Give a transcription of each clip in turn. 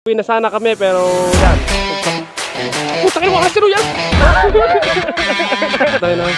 Uwi na sana kami pero yan. Putang ina, wakasiro yan! Tayo na.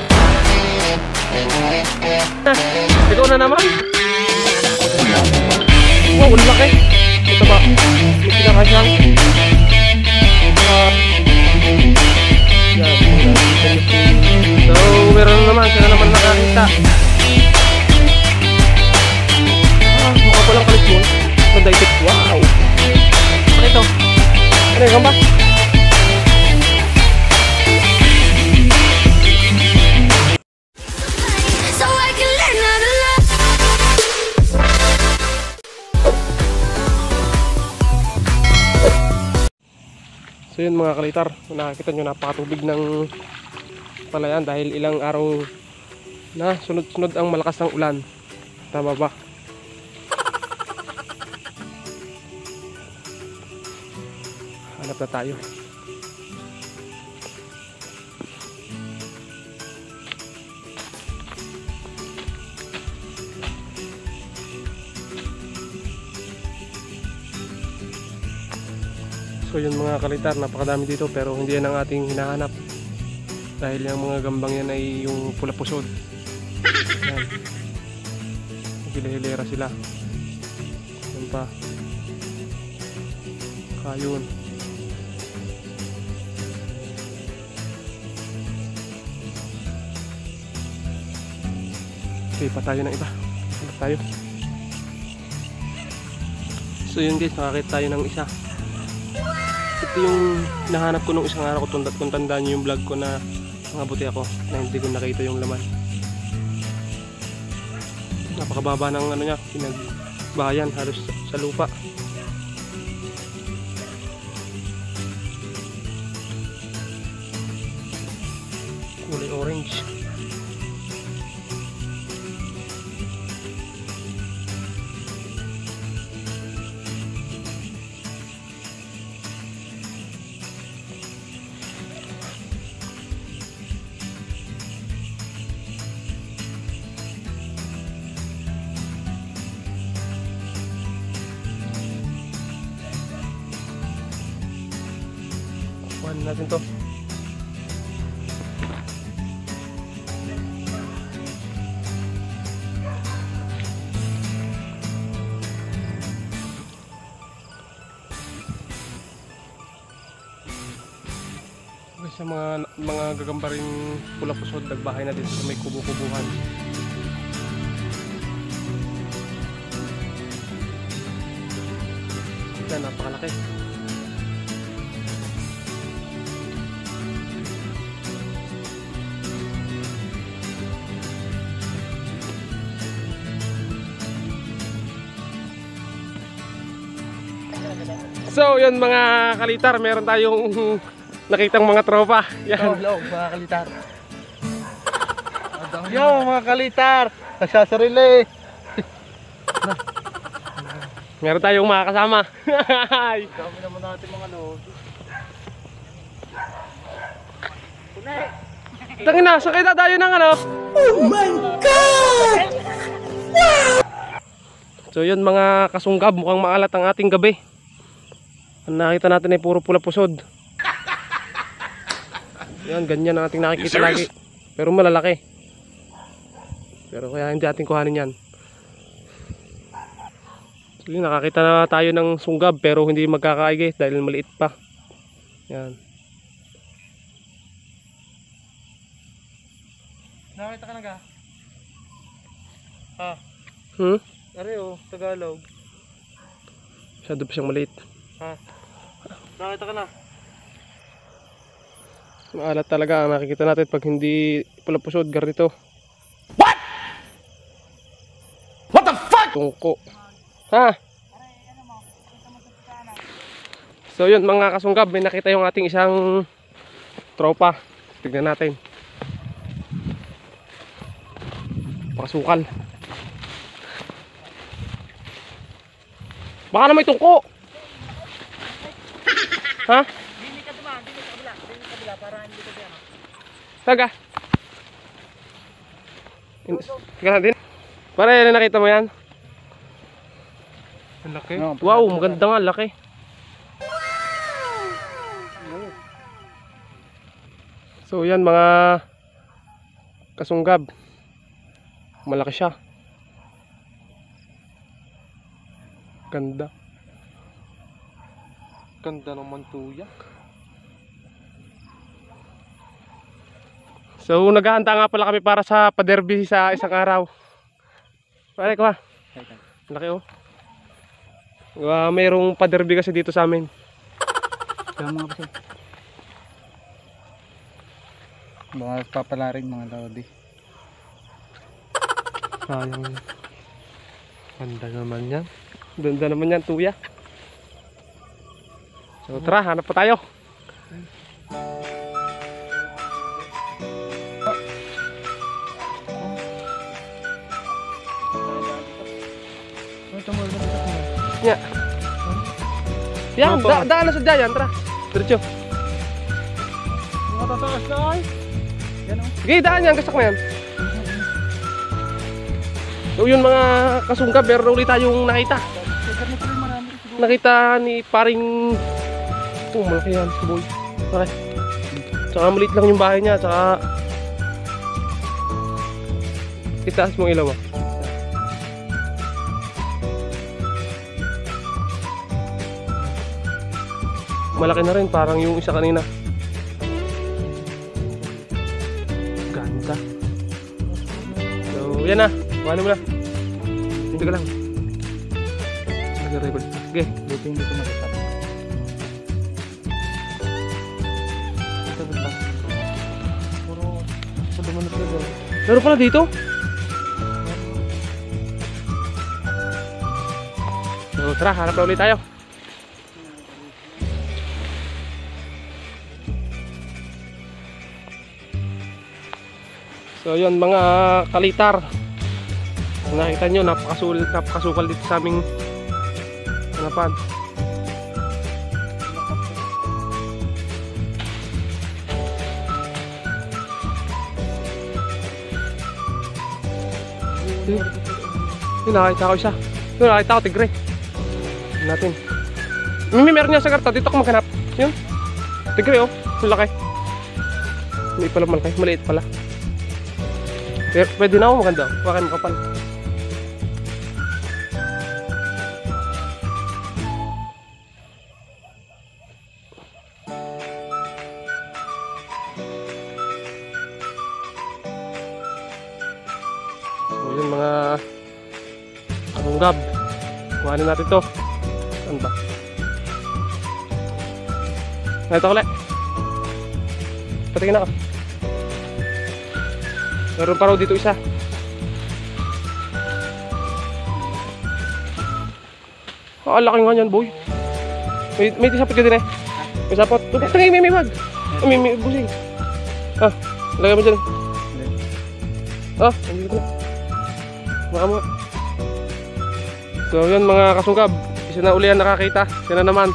Ikaw na naman. Wow, ang laki. Ito ba? Pinakasyang. So, meron naman. Sila naman nakakita. Mukha ko lang kalit mo. Nandaitit. Wow! Ano ito? Ano yung gamba? So yun mga kalitar, nakakita nyo napakatubig ng palayan dahil ilang araw na sunod-sunod ang malakas ng ulan. Tama ba? Hanap na tayo. So yun mga kalitar, napakadami dito pero hindi yan ang ating hinahanap dahil yung mga gambang yan ay yung pula pusod. Yan, hila-hilera sila. Yan pa kayon. Okay, pa tayo ng iba. Pa tayo. So yun guys, nakakita tayo ng isa. Ito yung nahanap ko nung isang araw ko, kung tandaan nyo yung vlog ko na nangabuti ako na hindi ko nakita yung laman. Napakababa ng ano niya, pinagbahayan halos sa lupa. Kulay orange. Kuhanin natin to. Okay, sa mga gagambaring pula pusod, nagbahay na dito sa may kubo-kubuhan. Yan, napakalaki. So yun mga kalitar, meron tayong nakitang mga tropa. Yan. Hello mga kalitar. Yo mga kalitar, nagsasarili. Meron tayong mga kasama. Kami naman natin mga ano. Tangin na, saan kayo dadayo ng ano? Oh my God! So yun mga kasunggab, mukhang maalat ang ating gabi. Ang nakita natin ay puro pula pusod. Yan, ganyan ang ating nakikita lagi. Pero malalaki. Pero kaya hindi ating kuhanin yan. So yun, nakakita na tayo ng sunggab pero hindi magkakaigi dahil maliit pa. Yan. Nakita ka na ka? Ha? Areo, Tagalog. Masyado pa siyang maliit. Ha? Nakita ka na? Maalat talaga ang nakikita natin pag hindi pula pusod, garnito. What? What the fuck? Tungko. Ha? So yun mga kasunggab, may nakita yung ating isang tropa. Tignan natin. Pakasukal. Baka na may tungko. Ha? Dini ka dumaan, dini ka kabila para hindi ka diyan. Taga. Tika natin. Pare, nakita mo yan? Ang laki. Wow, maganda nga, laki. So yan mga kasunggab, malaki siya, ganda naman tuya. So naghahanda nga pala kami para sa paderby sa isang araw. Pare ko ha, laki oh. Mayroong paderby kasi dito sa amin. Kaya mga kasi. Baka papala rin mga lodi. Sayang. Ganda naman yan. Ganda naman yan tuya. So tara, hanap pa tayo. Ya. Yan, daan na sa dyan, tara. Diretso. Matataas na ay. Yan o. Sige, daan yan, gasak na yan. So yun mga kasunggab, meron ulit tayong nakita. Nakita ni paring... Oh, malaki yan, boy. Okay. Tsaka maliit lang yung bahay niya, tsaka... Itaas mong ilaw ah. Malaki na rin, parang yung isa kanina. Ganda. So, yan na. Paano mo na? Hindi ka lang. Nag-record. Okay. Buti hindi ko matataas. Meron pala dito? So, tara, harap na ulit tayo. So yun mga kalitar, nakita nyo napakasukal dito sa aming hanapan. Yun, nakita ko isa. Yun, nakita ko tigre. Yun natin. Meron niya sa karta, dito ako maghanap. Yun, tigre oh, laki. Hindi pala malaki, maliit pala. Pero pwede na ako, maganda. Bakit makapal? So yun mga kasunggab, kuhanin natin to. Saan ba? Ito ulit. Patingin ako. Meron pa raw dito isa. Ah, laki nga yan, boy. May sapot ka din eh. May sapot. Tangay, may wag. May busing. Ah, lagay mo dyan. Ah, andito na. Baka mo. So yun mga kasungkab, isa na uli ang nakakita. Isa na naman.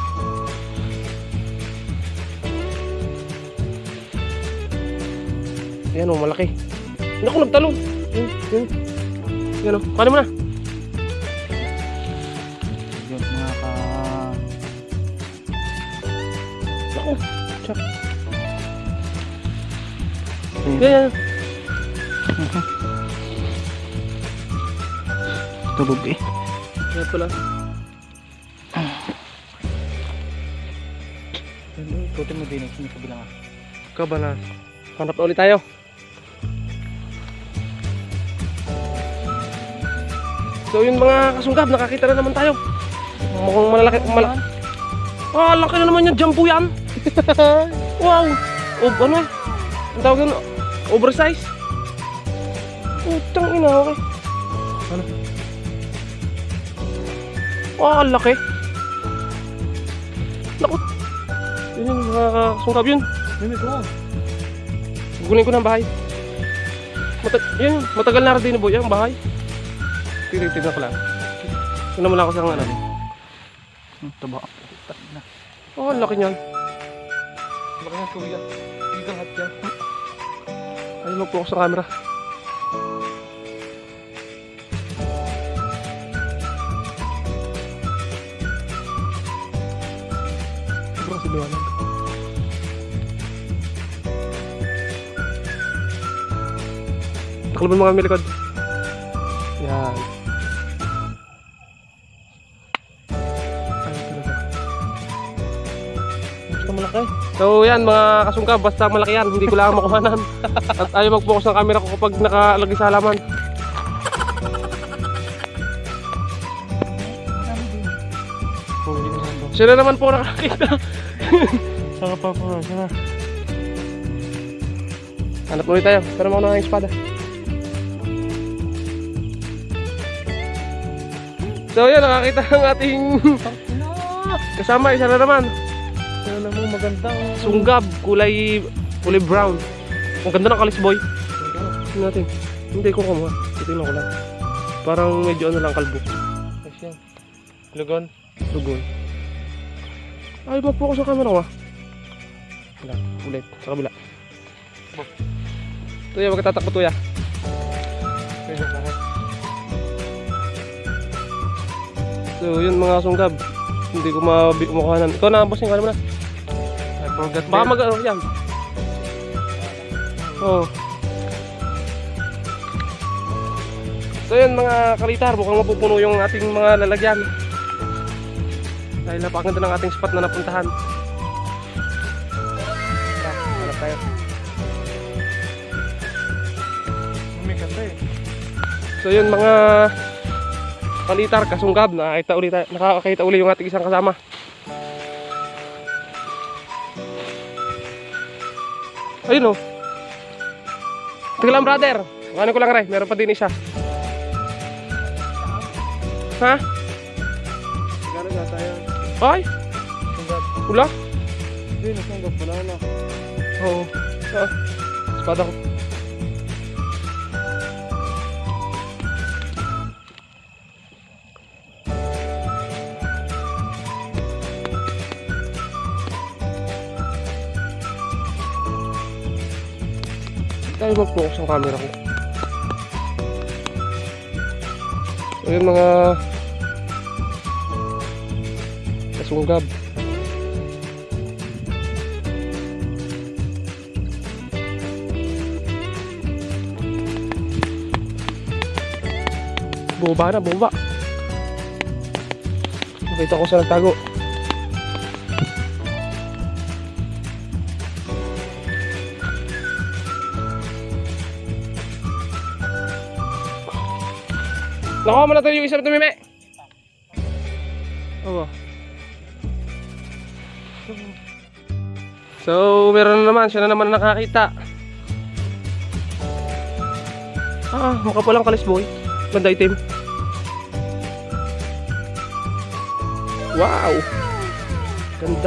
Yan o, malaki. Naku, nagtalon. Yun. Yan o, kano mo na. Yun mga ka... Naku, tsak. Yan. Tulog eh. Yan pala. Ikutin mo din sa kabilang ah. Kaba na. Hanap na ulit tayo. So yun mga kasungkab, nakakita na naman tayo. Mukhang malaki. Ah, laki na naman yan. Jumbo yan. Wow. Ano? Ang tawag yun? Oversize. Utang ina, okay. Ano? Ah, laki. Naku. Yun yung mga kasungkab yun. Yun ito. Gugunin ko ng bahay. Yan, matagal na rin din boy ang bahay. Tignan ko lang. Tignan mo lang ako sa ano. Taba. Oh, laki niyan. Laki ng tuya. Hindi lahat yan. Ayun, mag-focus sa camera. Sobrang siliwanag. Takloban mga may likod. Yan. Ay, talaga. Basta malaki. So yan mga kasungkab, basta malaki yan. Hindi ko lang makuhanan. At ayaw mag-focus ng camera ko kapag nakalagay sa halaman. Sila naman po nakakita. Saka pa po, saka. Hanap ulit tayo. Pero mo na ng espada. So yan, nakakita ang ating kasama. Isa na naman. Ano mo magandang Sunggab, kulay brown. Ang ganda ng kalisboy. Tingnan natin. Hindi ko kumuha. Titingnan ko lang. Parang medyo ano lang kalbo. Asya. Lugon. Lugon. Ay, mag-focus sa camera ko ah. Wala, ulit. Sa kabila. Tuya, wag ka tatakbo tuya. Pwede pa rin. So yun mga sunggab. Hindi ko makuhanan. Ikaw na, bossing, kala mo na. I forgot. Baka mag-ano yan. Oo. So yun mga kalitar, mukhang mapupuno yung ating mga lalagyan. Dahil napakaganda ng ating spot na napuntahan. Hanap tayo. May kanta eh. So yun mga kalitar, kasunggab, nakakakita uli yung ating isang kasama. Ayun o. Tingnan lang brother. Ano ko lang rin, meron pa din isa. Ha? Gano'n na tayo. Ay, Sunggab. pula? Hindi, nasunggab pala na. Oo. Ah, espada ko. Tayo mag-focus ang camera ko. So yun mga kasunggab. Bumaba na, bumaba. Nakita ko sa nagtago. Nakuha mo na tayo yung isa na tumime. Oo. So, meron na naman. Siya na naman nakakita. Ah, mukha palang kalisboy. Ganda itim. Wow! Ganda.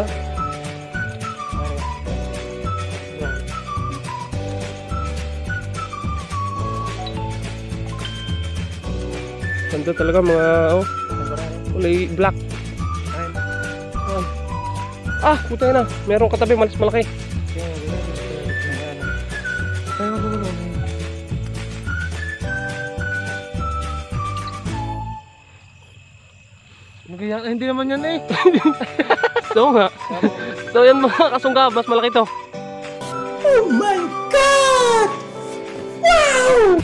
Ganda talaga mga kulay black. Ah, puta na. Merong katabi malis malaki. Hindi naman yan eh. So nga. So yan mga kasunggab, mas malaki to. Oh my God! Wow!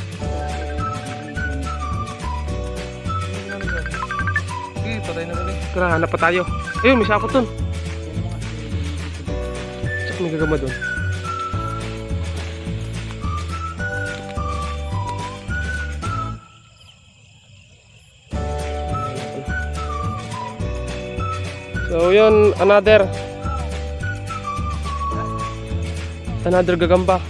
Sige, patay na rin eh. Tara, hanap pa tayo. Ayun, may sapot dun. Tsaka may gagama dun. So yun, another gagamba.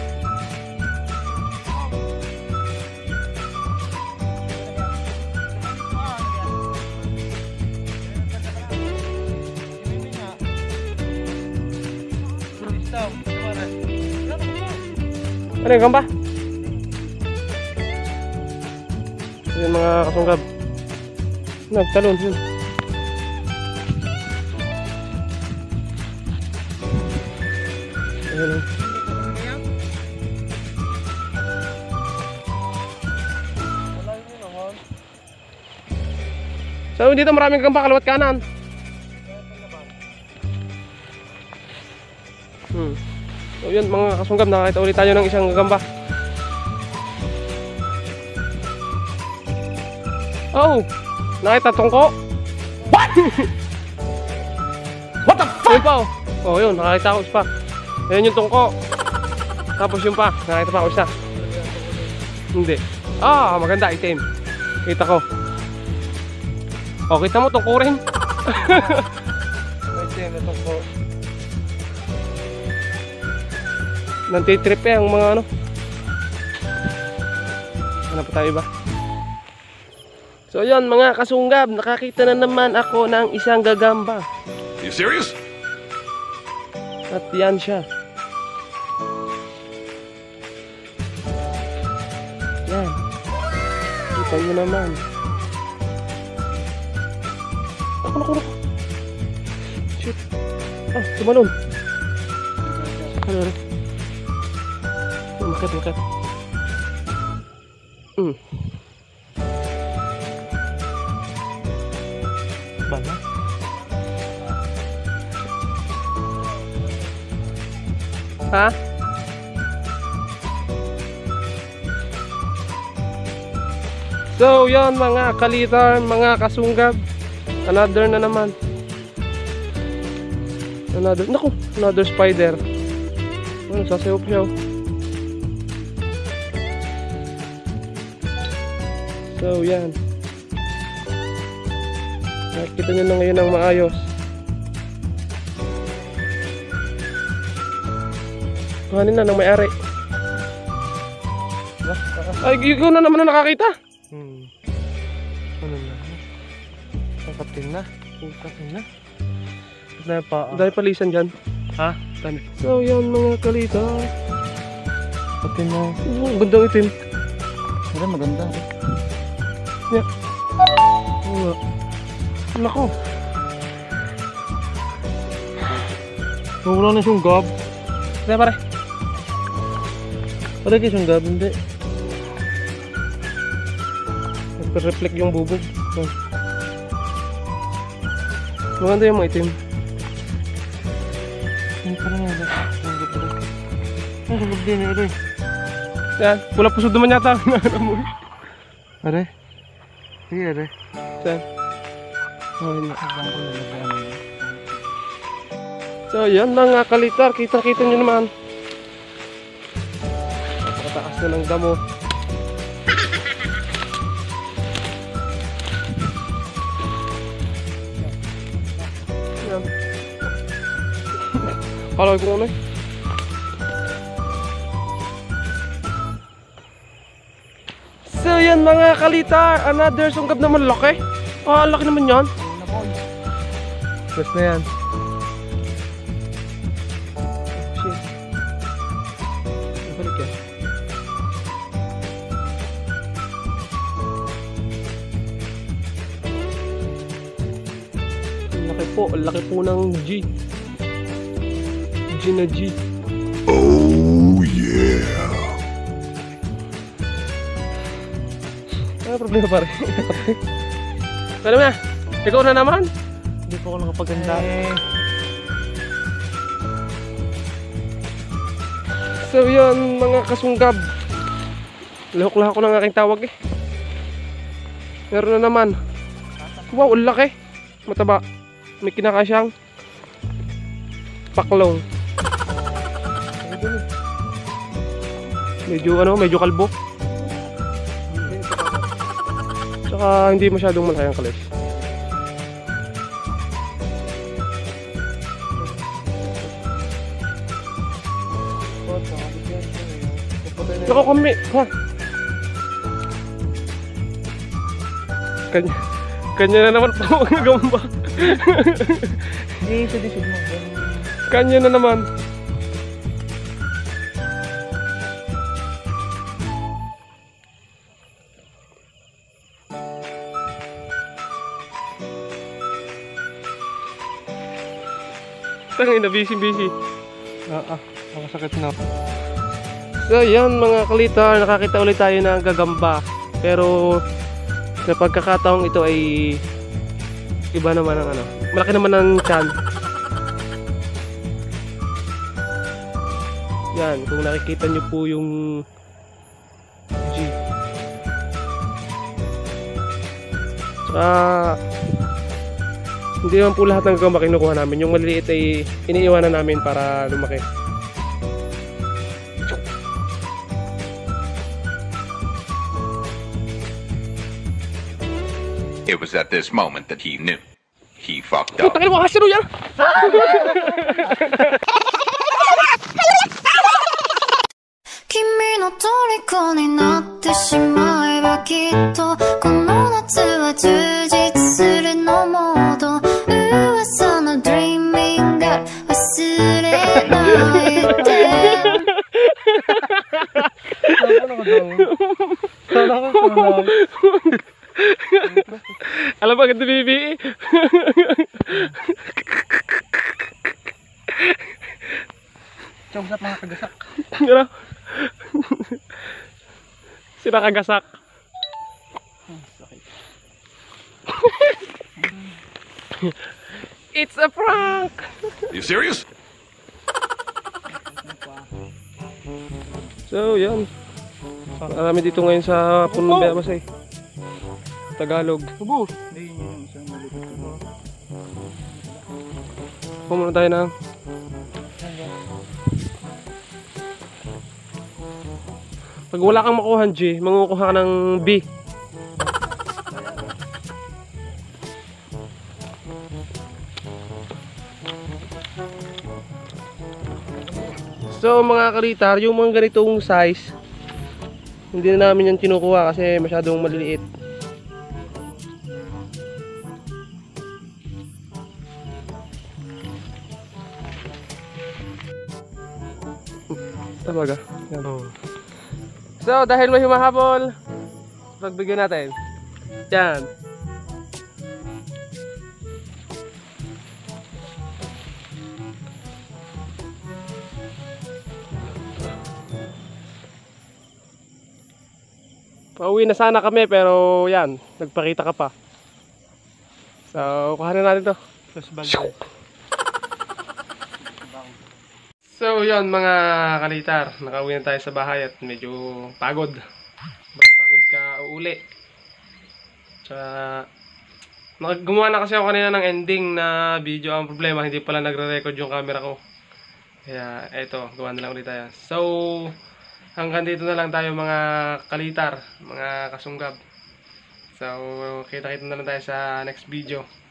Ano yung gamba? Yun mga kasunggab. Nagtalon yun. Ayan. So dito maraming gamba kaliwat kanan. So yun mga kasunggab, nakakita ulit tayo ng isang gamba. Oh, nakita tungko? What the fuck? Yun pa oh. Oh, yun, nakakita ko isa pa. Ayun yung tungko. Tapos yung pa, nakita pa ako isa. Hindi. Ah, maganda, itim. Kita ko. Oh, kita mo, tungko rin. Itim na tungko. Nantitrip eh ang mga ano. Ano pa tayo ba? So yun mga kasunggab, nakakita na naman ako ng isang gagamba. You serious? At yan siya. Yan. Kita nyo naman. Naku. Shoot. Ah, tumalon. Ano rin? Makat. Bala? Ha? So, yon mga kalitar, mga kasunggab. Another na naman. Another spider. Ano, sasayaw pa siya. So, yan. Nakikita nyo na ngayon ng maayos. Kuhanin na ng may-ari. Ay, ikaw na naman na nakakita. Ano na? Tangkapin na. Dahil pa. Dahil palisan dyan. Ha? Dami. So, yan mga kalita. Pati na. Bandang itim. Wala, maganda. Yeah. Oo. Nako. Wala na siyang gab. Kaya pare. Wala kayo siyang gab, hindi. Nagpa-reflect yung bubog. Oh. Maganda yung mga itim. Ano pa rin nga? Ang gab din, ere. Yan. Pula pusod naman yata. Ere? Sige, ere. Yan. Oh, yun. So yan mga kalitar, kita-kita nyo naman. Napakataas na ng damo. Yan. Kala ko ano eh. So yan mga kalitar, another sunggab naman laki. Ah, laki naman yan. Plus na yan. Shit. Nabalik yan. Ang laki po ng G. G na G. Oh yeah. Ano problema pare? Pero na, ikaw na naman. Hindi po ako nakapaganda. So yun mga kasunggab, lahok-lahok ko ng aking tawag eh. Meron na naman. Wow, ang laki. Mataba. May kinakasyang paklong. Medyo kalbo. Tsaka hindi masyadong malaki ang kalis. Nako kami, ha? Kanya na naman po ang gamba. Hindi, ito mo. Kanya na naman. Tangina, busy. Nakasakit na. So yan mga kalitar, nakakita ulit tayo ng gagamba. Pero sa pagkakataong ito ay iba naman ang ano. Malaki naman ang tiyan. Yan, kung nakikita nyo po yung G. Hindi naman po lahat ng gagamba kinukuha namin. Yung maliliit ay iniiwanan namin para lumaki. It was at this moment that he knew. He fucked up. Putangin mo, hasiro yan! 君の虜になってしまえばきっとこの夏は充実するのモード噂の Dreaming Girl 忘れないで Alam ba, ganda baby? Chong sa mga kagasak. Ano? Sila kagasak. It's a prank! You serious? So, yan. Marami dito ngayon sa Punong Bemasay. Tagalog. Subo. Hindi yun yung isang malupit. Pumunta tayo ng pag wala kang makuha G, mangukuha ka ng B. So mga kalitar, yung mga ganitong size, hindi na namin yan kinukuha kasi masyadong maliliit. Talaga. Yan. So, dahil may humahabol, pagbigyan natin. Yan. Pauwi na sana kami pero yan, nagpakita ka pa. So, kuhanin natin to. So yun mga kalitar, nakauwi na tayo sa bahay at medyo pagod. Pagod ka uuli. Tsaka gumawa na kasi ako kanina ng ending na video. Ang problema, hindi pala nagre-record yung camera ko. Kaya eto, gawa na lang ulit tayo. So hanggang dito na lang tayo mga kalitar, mga kasunggab. So kita-kita na lang tayo sa next video.